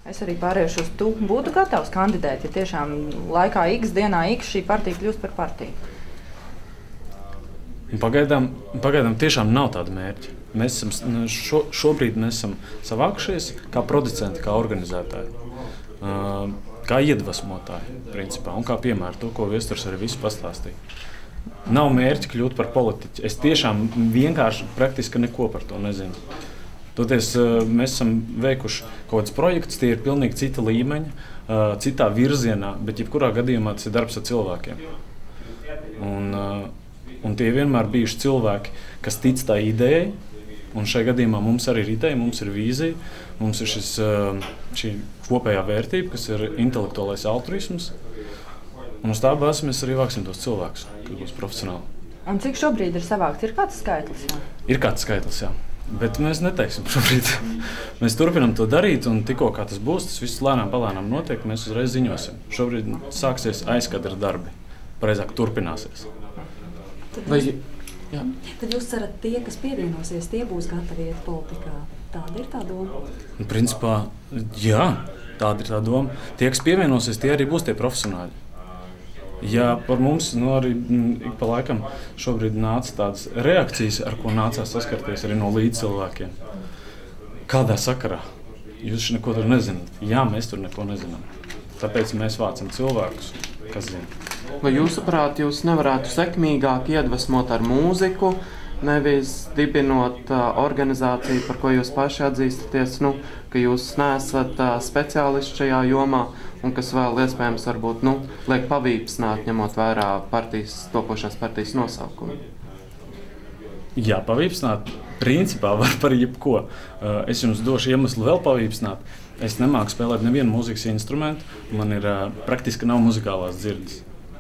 Es arī pārējuši uz tu. Būtu gatavs kandidēt, ja tiešām laikā X, dienā X šī partija kļūst par partiju? Pagaidām tiešām nav tāda mērķa. Mēs esam, šobrīd mēs esam savākušies kā producenti, kā organizētāji, kā iedvesmotāji, principā, un kā piemēru to, ko Viesturs arī visu pastāstīja. Nav mērķi kļūt par politiķi. Es tiešām vienkārši praktiski neko par to nezinu. Toties mēs esam veikuši kaut kādus projektus, tie ir pilnīgi cita līmeņa, citā virzienā, bet jebkurā gadījumā tas ir darbs ar cilvēkiem. Un tie vienmēr bijuši cilvēki, kas tic tā idejai, un šajā gadījumā mums arī ir ideja, mums ir vīzija, mums ir šī kopējā vērtība, kas ir intelektuālais altruisms, un uz tā bāzes mēs arī vāksim tos cilvēkus, kas būs profesionāli. Un cik šobrīd ir savākts? Ir kāds skaitlis? Jā? Ir kāds skaitlis, jā. Bet mēs neteiksim šobrīd. Mēs turpinām to darīt, un tikko kā tas būs, tas viss lēnām palēnām notiek, mēs uzreiz ziņosim. Šobrīd sāksies aizkadra darbi. Pareizāk turpināsies. Tad jūs cerat, tie, kas pievienosies, tie būs gatavi iet politikā. Tāda ir tā doma? Principā, jā, tāda ir tā doma. Tie, kas pievienosies, tie arī būs tie profesionāļi. Ja par mums arī ik pa laikam šobrīd nāca tādas reakcijas, ar ko nācās saskarties arī no līdzcilvēkiem. Kādā sakarā? Jūs neko tur nezināt. Jā, mēs tur neko nezinām. Tāpēc mēs vācam cilvēkus, kas zina. Vai jūsuprāt, jūs nevarētu sekmīgāk iedvesmot ar mūziku, nevis dibinot organizāciju, par ko jūs paši atzīstaties, ka jūs neesat speciālisti šajā jomā, un kas vēl iespējams varbūt liek pavīpsnāt, ņemot vērā topošās partijas nosaukumu? Jā, pavīpsnāt principā var par jebko. Es jums došu iemeslu vēl pavīpsnāt. Es nemāku spēlēt nevienu mūzikas instrumentu, man ir praktiski nav muzikālās dzirdes.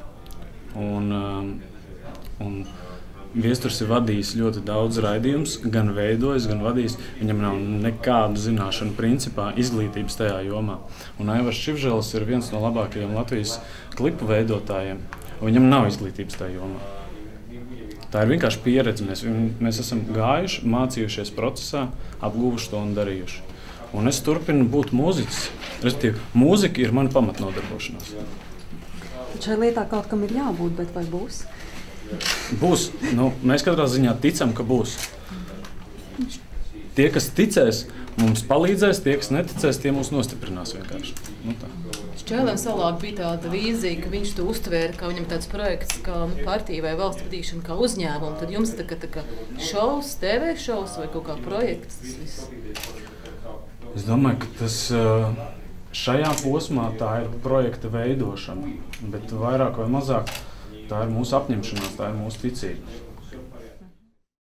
Un Viesturs ir vadījis ļoti daudz raidījumus, gan veidojis, gan vadījis. Viņam nav nekādu zināšanu principā, izglītības tajā jomā. Un Aivars Čivželis ir viens no labākajiem Latvijas klipu veidotājiem. Viņam nav izglītības tajā jomā. Tā ir vienkārši pieredze. Mēs esam gājuši, mācījušies procesā, apguvuši to un darījuši. Un es turpinu būt mūziķis. Respektīvi, mūzika ir mana pamatnodarbošanās. Šai lietā kaut kam ir jābūt, bet vai būs? Būs. Mēs katrā ziņā ticam, ka būs. Tie, kas ticēs, mums palīdzēs, tie, kas neticēs, tie mūs nostiprinās vienkārši. Šķēlēm salāk bija tāda vīzija, ka viņš to uztvēra, ka viņam tāds projekts kā partija vai valsts vadīšana kā uzņēmumu. Tad jums tā kā šovs, TV šovs vai kaut kā projekts tas viss? Es domāju, ka tas šajā posmā tā ir projekta veidošana, bet vairāk vai mazāk tā ir mūsu apņemšanās, tā ir mūsu ticība.